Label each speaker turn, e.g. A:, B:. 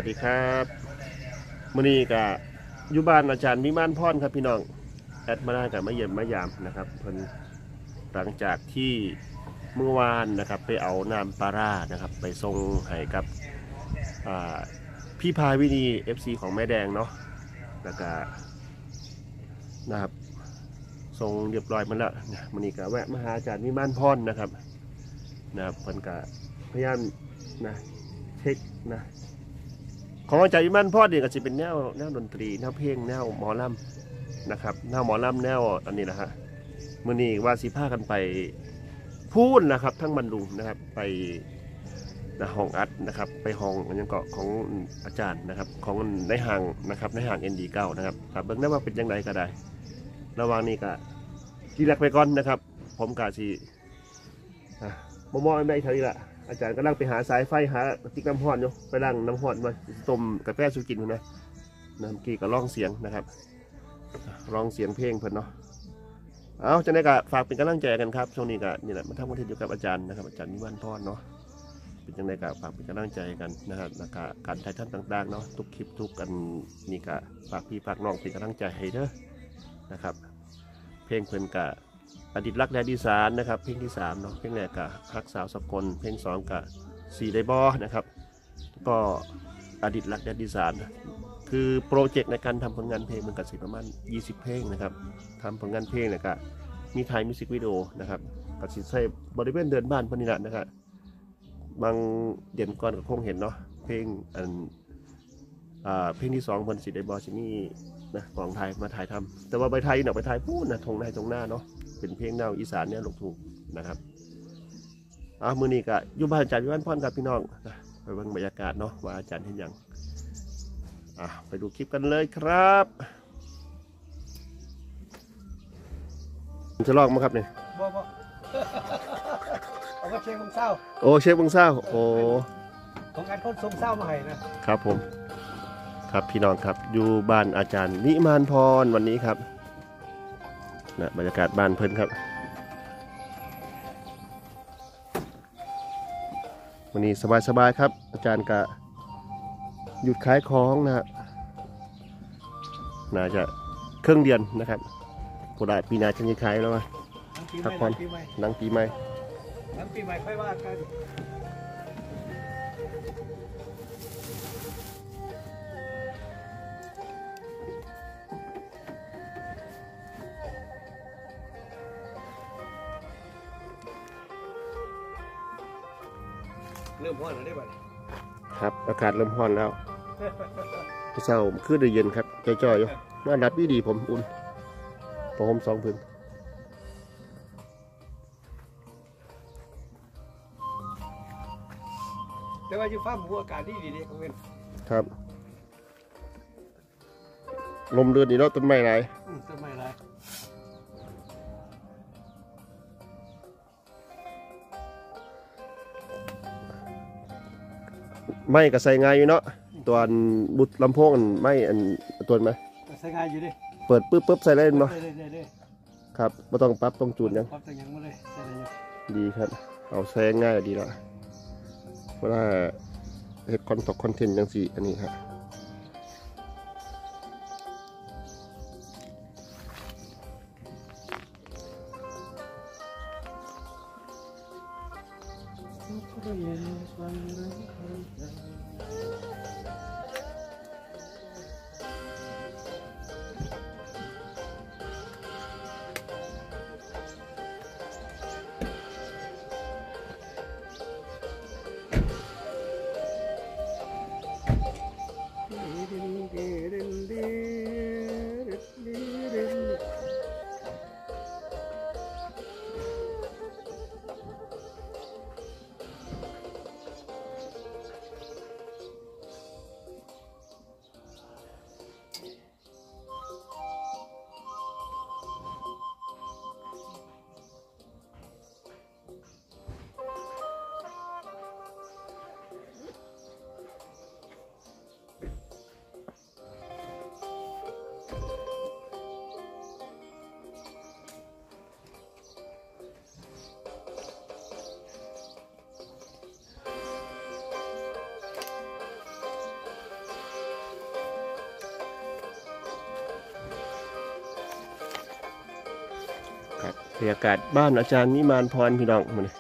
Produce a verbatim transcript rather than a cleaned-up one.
A: ดีครับมื้อนี้ก็อยู่บ้านอาจารย์วิมานพรครับพี่น้องแอดมาได้กับมาเยี่ยมมายามนะครับเพิ่นหลังจากที่เมื่อวานนะครับไปเอาน้ำปลาร่านะครับไปส่งให้กับพี่พาวินี เอฟ ซี ของแม่แดงเนาะแล้วก็นะครับส่งเรียบร้อยมาแล้วมื้อนี้ก็แวะมาหาอาจารย์วิมานพรนะครับนะครับเพิ่นก็พยายามนะเช็คนะของอาจารย์วิมานพรเนี่ยก็จะเป็นแนวแนวดนตรีแนวเพลงแนวหมอลำนะครับแนวหมอลำแนวอันนี้นะฮะมื้อนี้ว่าสิพากันไปพูดนะครับทั้งบรรลุงนะครับไปนะห้องอัดนะครับไปห้องอันนี้ก็ของอาจารย์นะครับของในห้างนะครับในห้าง เอ็น ดี เก้า นะครับครับเบิ่งได้ว่าเป็นยังไงก็ได้ระหว่างนี้ก็ทีแรกไปก่อนนะครับผมกะสิมอมอไม่ได้เท่านี้ละอาจารย์ก็นั่งไปหาสายไฟหาติ๊กน้ำห้อนอยู่ไปนั่งน้ำห้อนมาต้มกาแฟสุกินนะน้ำกีก็ร้องเสียงนะครับร้องเสียงเพลงเพิ่นเนาะเอาจะได้ก็ฝากเป็นกำลังใจกันครับช่วงนี้ก็นี่แหละมาทำคอนเทนต์อยู่กับอาจารย์นะครับอาจารย์นิวันพรเนาะเป็นยังไงก็ฝากเป็นกำลังใจกันนะครับแล้วก็การถ่ายทำต่างๆเนาะทุกคลิปทุกกันนี่ก็ฝากพี่ฝากน้องเป็นกำลังใจให้เด้อนะครับเพลงเพิ่นกะอดีตรักแดนอีสานนะครับเพลงที่สามเนาะเพลงแรกกะฮักสาวสกลเพลงสองกะสี่ได้บอนะครับก็อดีตรักแดนอีสานคือโปรเจกต์ในการทำผลงานเพลงมันกะสิประมาณยี่สิบเพลงนะครับทำผลงานเพลงเนี่ยกะมีถ่ายมิวสิกวิดีโอนะครับกะสิใช้บริเวณเดินบ้านพนิละนะครับบางเดือนก่อนก็คงเห็นเนาะเพลงอันอ่าเพลงที่สองมันสิได้บอสิมีนะของไทยมาถ่ายทำแต่ว่าไปไทยเนาะไปไทยพูดนะทงในตรงหน้าเนาะเป็นเพลงแนวอีสานเนี่ยลูกทุ่งนะครับเอามือนี้ก็อยู่บ้านอาจารย์วิวันพรกับพี่น้องนะไปเบิ่งบรรยากาศเนาะว่าอาจารย์เห็นยังอ่ะไปดูคลิปกันเลยครับจะลอกมั้งครับเนี่ย
B: บ่บ่เอาก็เชียงมึงเศร้า
A: โอ้เชฟบึงเศร้าโอ้
B: ของการคนทรงเศร้ามาให้นะครับ
A: ผมครับพี่น้องครับอยู่บ้านอาจารย์วิมานพรวันนี้ครับนะบรรยากาศบ้านเพิ่นครับวันนี้สบายๆครับอาจารย์กะหยุดขายของนะฮะน่าจะเครื่องเดือนนะครับโปรดาปีนาจะมีขายแล้วมั้ยพักผ่อนหลังปีใหม่
B: หลังปีใหม่ค่อยว่ากันเริ่มร้อนแล้วได้ไหม
A: ครับอากาศเริ่มร้อนแล้วเช้าคือได้เย็นครับจ่อยๆอยู่น่าดับดีดีผมอุ่นผมสองพื้น
B: แต่ว่าอยู่ฟ้าหมูอากาศดีดีดีของเงิน
A: ครับลมเดือดดีแล้วต้นไม้ไร
B: ต้นไม้ไร
A: ไม่ก็ใส่ง่ายอยู่เนาะตัวบุตรลำโพงไม่อันตัวไหม
B: ใส่ง่ายอยู่ดิ
A: เปิดปึ๊บปึ๊บใส่เล่นมั้ยครับไม่ต้องปรับต้องจูนยังดีครับเอาใส่ง่ายดีแล้วเวลาเฮ็ดคอนต์คอนเทนต์จังสี่อันนี้ครับบรรยากาศบ้านอาจารย์วิมานพรพี่น้องมื้อนี้